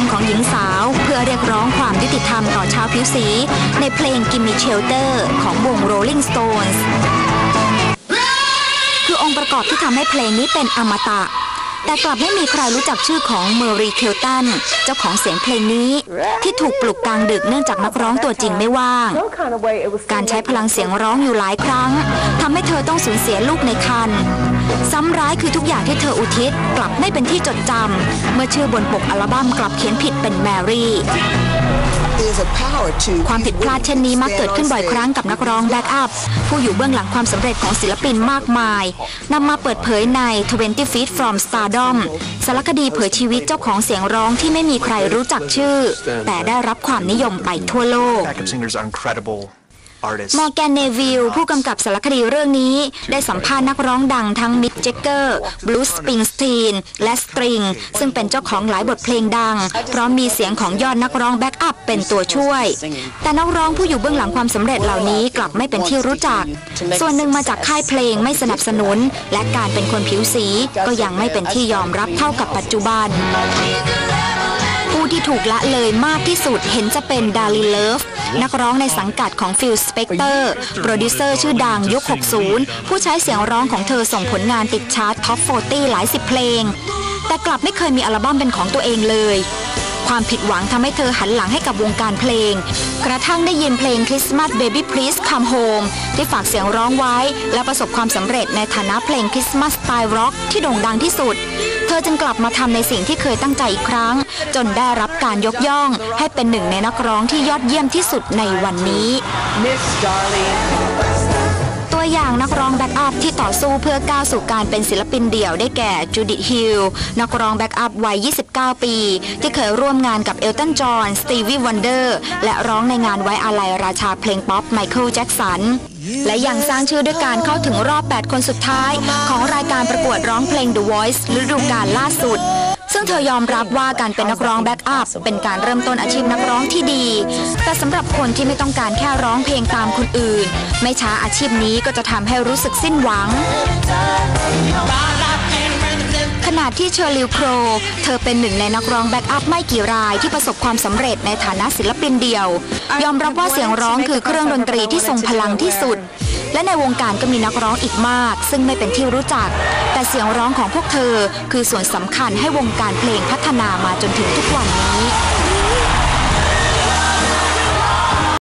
มของหญิงสาวเพื่อเรียกร้องความยุติธรรมต่อชาวผิวสีในเพลง Gimme Shelter ของวง Rolling Stones คือองค์ประกอบที่ทำให้เพลงนี้เป็นอมตะแต่กลับไม่มีใครรู้จักชื่อของเมอรีเคลตันเจ้าของเสียงเพลงนี้ที่ถูกปลุกกลางดึกเนื่องจากนักร้องตัวจริงไม่ว่างการใช้พลังเสียงร้องอยู่หลายครั้งทำให้เธอต้องสูญเสียลูกในครรภ์ซ้ำร้ายคือทุกอย่างที่เธออุทิศกลับไม่เป็นที่จดจำเมื่อชื่อบนปกอัลบั้มกลับเขียนผิดเป็นแมรี่ความผิดพลาดเช่นนี้มักเกิดขึ้นบ่อยครั้งกับนักร้องแบ็กอัพผู้อยู่เบื้องหลังความสำเร็จของศิลปินมากมายนำมาเปิดเผยใน 20 Feet from Stardom สารคดีเผยชีวิตเจ้าของเสียงร้องที่ไม่มีใครรู้จักชื่อแต่ได้รับความนิยมไปทั่วโลกมอร์แกน เนวิลผู้กำกับสารคดีเรื่องนี้ได้สัมภาษณ์นักร้องดังทั้งมิก แจ็คเกอร์ บรูซ สปริงสตีนและสตริงซึ่งเป็นเจ้าของหลายบทเพลงดังพร้อมมีเสียงของยอดนักร้องแบ็กอัพเป็นตัวช่วยแต่นักร้องผู้อยู่เบื้องหลังความสำเร็จเหล่านี้กลับไม่เป็นที่รู้จักส่วนหนึ่งมาจากค่ายเพลงไม่สนับสนุนและการเป็นคนผิวสีก็ยังไม่เป็นที่ยอมรับเท่ากับปัจจุบันผู้ที่ถูกละเลยมากที่สุดเห็นจะเป็นดาริเลิฟนักร้องในสังกัดของฟิล สเปกเตอร์โปรดิวเซอร์ชื่อดังยุค 60 ผู้ใช้เสียงร้องของเธอส่งผลงานติดชาร์ตท็อป 40 หลายสิบเพลงแต่กลับไม่เคยมีอัลบั้มเป็นของตัวเองเลยความผิดหวังทำให้เธอหันหลังให้กับวงการเพลงกระทั่งได้ยินเพลง Christmas Baby Please Come Home ที่ฝากเสียงร้องไว้และประสบความสำเร็จในฐานะเพลงคริสต์มาสสไตล์ร็อกที่โด่งดังที่สุดเธอจึงกลับมาทำในสิ่งที่เคยตั้งใจอีกครั้งจนได้รับการยกย่องให้เป็นหนึ่งในนักร้องที่ยอดเยี่ยมที่สุดในวันนี้ตัวอย่างนักร้องแบ็กอัพที่ต่อสู้เพื่อก้าวสู่การเป็นศิลปินเดี่ยวได้แก่จูดิธ ฮิลนักร้องแบ็กอัพวัย 29 ปีที่เคยร่วมงานกับเอลตัน จอห์น สตีวี วันเดอร์และร้องในงานไว้อาลัยราชาเพลงป๊อปไมเคิล แจ็คสันและยังสร้างชื่อด้วยการเข้าถึงรอบ 8 คนสุดท้ายของรายการประกวดร้องเพลง The Voice ฤดูกาลล่าสุดซึ่งเธอยอมรับว่าการเป็นนักร้องแบ็กอัพเป็นการเริ่มต้นอาชีพนักร้องที่ดีแต่สำหรับคนที่ไม่ต้องการแค่ร้องเพลงตามคนอื่นไม่ช้าอาชีพนี้ก็จะทำให้รู้สึกสิ้นหวังขณะที่เชอร์ลิล โครเธอเป็นหนึ่งในนักร้องแบ็กอัพไม่กี่รายที่ประสบความสำเร็จในฐานะศิลปินเดี่ยวยอมรับว่าเสียงร้องคือเครื่องดนตรีที่ทรงพลังที่สุดและในวงการก็มีนักร้องอีกมากซึ่งไม่เป็นที่รู้จักแต่เสียงร้องของพวกเธอคือส่วนสำคัญให้วงการเพลงพัฒนามาจนถึงทุกวันนี้